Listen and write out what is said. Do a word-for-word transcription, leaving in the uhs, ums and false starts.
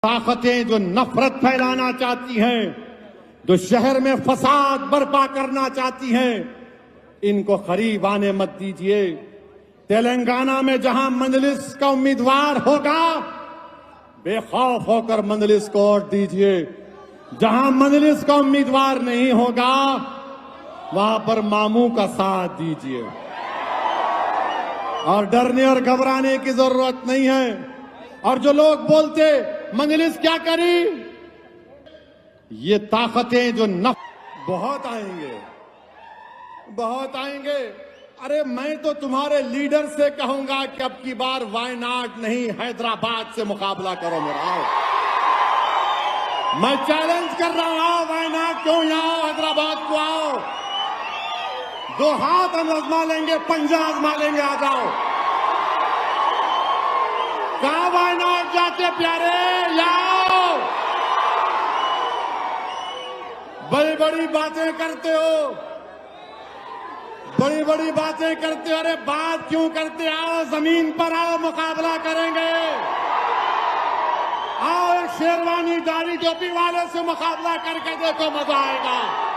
ताकतें जो नफरत फैलाना चाहती हैं, जो शहर में फसाद बर्पा करना चाहती हैं, इनको करीब आने मत दीजिए। तेलंगाना में जहां मजलिस का उम्मीदवार होगा, बेखौफ होकर मजलिस को वोट दीजिए। जहां मजलिस का उम्मीदवार नहीं होगा, वहां पर मामू का साथ दीजिए। और डरने और घबराने की जरूरत नहीं है। और जो लोग बोलते मजलिस क्या करी, ये ताकतें जो नफ बहुत आएंगे, बहुत आएंगे। अरे मैं तो तुम्हारे लीडर से कहूंगा कि अब की बार वायनाड नहीं, हैदराबाद से मुकाबला करो मेरा। मैं चैलेंज कर रहा हूं, वायनाड क्यों यहाँ आओ, हैदराबाद को आओ। दो हाथ हम आजमा लेंगे, पंजा आजमा लेंगे, आ जाओ। कहां वायनाड जाते प्यारे, लाओ। बड़ी बड़ी बातें करते हो, बड़ी बड़ी बातें करते हो। अरे बात क्यों करते, आओ जमीन पर आओ, मुकाबला करेंगे। आओ एक शेरवानी दाढ़ी टोपी वाले से मुकाबला करके देखो, मजा आएगा।